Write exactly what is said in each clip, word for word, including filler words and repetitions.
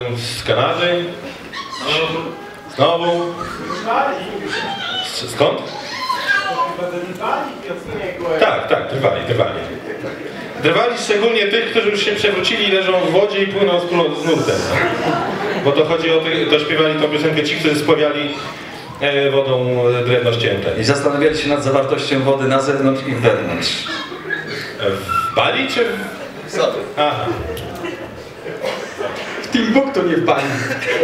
Z Kanady. Znowu. Skąd? Tak, tak, trwali, trwali. Drwali szczególnie tych, którzy już się przewrócili, leżą w wodzie i płyną z, z nurtem. Bo to chodzi o tych, to śpiewali tą piosenkę ci, którzy spławiali e, wodą drewno ścięte. I zastanawiali się nad zawartością wody na zewnątrz i wewnątrz. W Bali czy w... Sobie. Aha. W Timbuktu, nie w Bali.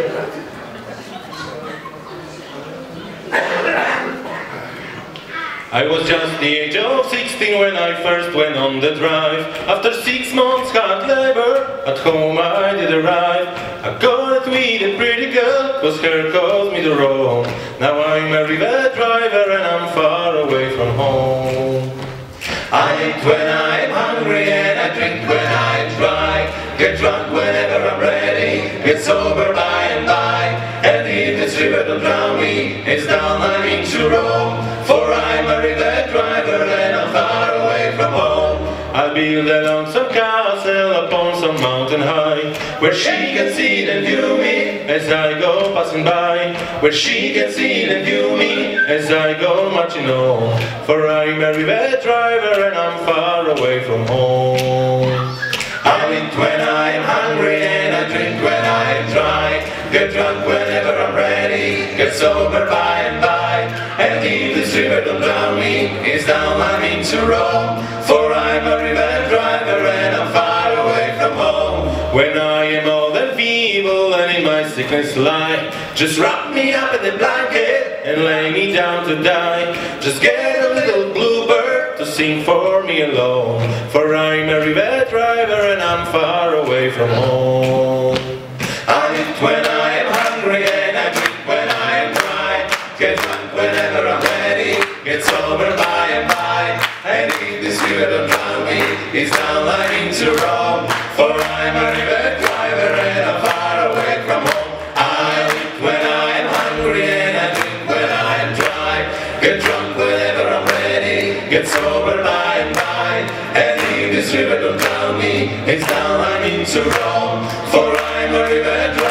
I was just the age of sixteen when I first went on the drive. After six months hard labor, at home I did arrive. I got with a pretty girl, cause her caused me to roam. Now I'm a river driver and I'm far away from home. I eat when I'm hungry and I drink when I'm dry. Get drunk whenever I'm ready, get sober by and by. And if this river don't drown me, it's down I mean to roam. For I'm a river driver and I'm far away from home. I'll build a lonesome castle upon some mountain high, where she can see and view me as I go passing by. Where she can see and view me as I go marching on. For I'm a river driver and I'm far away from home. I eat when I'm hungry and I drink when I'm dry. Get drunk whenever I'm ready, get sober by and by. And if this river don't drown me, it's down I mean to roam. For I'm a river driver and I'm far away from home. When I am old and feeble and in my sickness lie, just wrap me up in the blanket and lay me down to die. Just get a little bluebird to sing for me alone. For I'm a river driver and I'm far away from home. I eat when I am hungry and I drink when I am dry. Get drunk whenever I'm ready, get sober by and by. And if this river don't drown me, it's down I mean to roam. For I'm a river driver and I'm far away from home. I eat when I am hungry and I drink when I am dry. Get drunk whenever I'm ready, get sober by and by. And if this river don't drown me, it's down I mean to roam. For I'm a river driver.